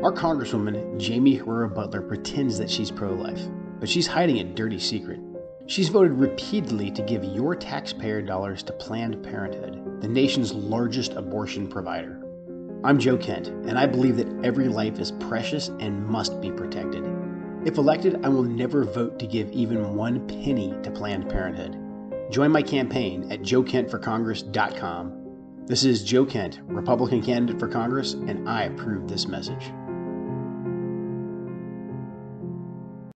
Our Congresswoman, Jaime Herrera Beutler, pretends that she's pro-life, but she's hiding a dirty secret. She's voted repeatedly to give your taxpayer dollars to Planned Parenthood, the nation's largest abortion provider. I'm Joe Kent, and I believe that every life is precious and must be protected. If elected, I will never vote to give even 1 penny to Planned Parenthood. Join my campaign at joekentforcongress.com. This is Joe Kent, Republican candidate for Congress, and I approve this message.